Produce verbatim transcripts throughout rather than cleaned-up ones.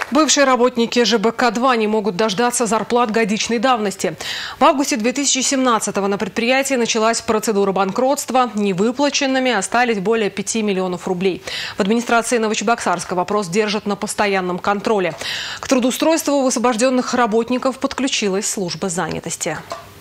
Бывшие работники ЖБК два не могут дождаться зарплат годичной давности. В августе две тысячи семнадцатого на предприятии началась процедура банкротства. Невыплаченными остались более пяти миллионов рублей. В администрации Новочебоксарска вопрос держат на постоянном контроле. К трудоустройству высвобожденных работников подключилась служба занятости.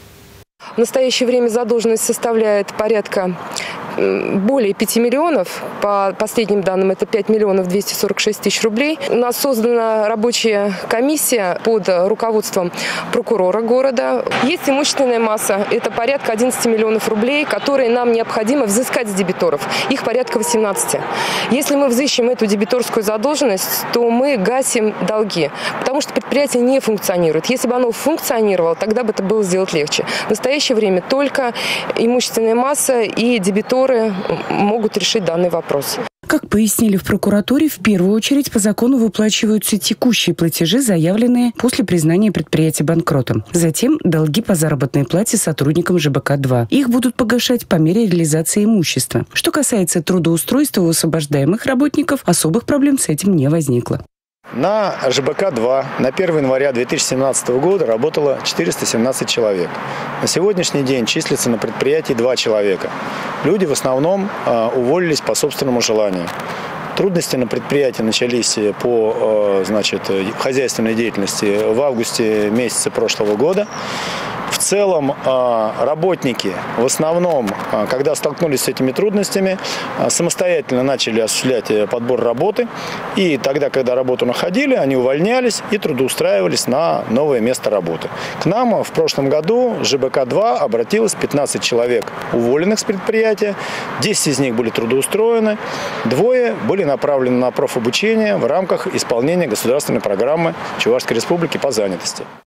В настоящее время задолженность составляет порядка более пяти миллионов. По последним данным, это пять миллионов двести сорок шесть тысяч рублей. У нас создана рабочая комиссия под руководством прокурора города. Есть имущественная масса. Это порядка одиннадцати миллионов рублей, которые нам необходимо взыскать с дебиторов. Их порядка восемнадцати. Если мы взыщем эту дебиторскую задолженность, то мы гасим долги, потому что предприятие не функционирует. Если бы оно функционировало, тогда бы это было сделать легче. В настоящее время только имущественная масса и дебиторы могут решить данный вопрос. Как пояснили в прокуратуре, в первую очередь по закону выплачиваются текущие платежи, заявленные после признания предприятия банкротом. Затем долги по заработной плате сотрудникам ЖБК два. Их будут погашать по мере реализации имущества. Что касается трудоустройства высвобождаемых работников, особых проблем с этим не возникло. На ЖБК два на первое января две тысячи семнадцатого года работало четыреста семнадцать человек. На сегодняшний день числится на предприятии два человека. Люди в основном э, уволились по собственному желанию. Трудности на предприятии начались по значит, хозяйственной деятельности в августе месяце прошлого года. В целом работники в основном, когда столкнулись с этими трудностями, самостоятельно начали осуществлять подбор работы. И тогда, когда работу находили, они увольнялись и трудоустраивались на новое место работы. К нам в прошлом году ЖБК два обратилось пятнадцать человек, уволенных с предприятия. десять из них были трудоустроены, двое были направлены на профобучение в рамках исполнения государственной программы Чувашской Республики по занятости.